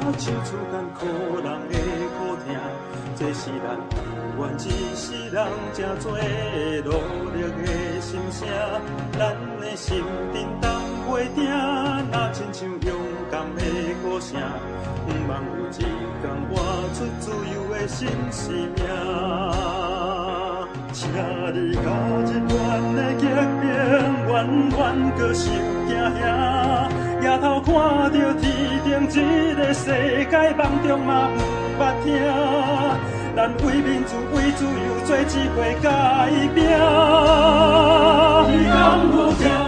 唱出艰苦人的苦痛，这是咱有缘一世人正做努力的心声。咱的心阵当袂定，若亲像勇敢的鼓声，毋茫有一天活出自由的新生命。请你甲日原的激情，远远搁受惊吓。抬头看着天顶这个世界，梦中嘛有捌听。咱为民主、为自由做一回改变。你敢有听？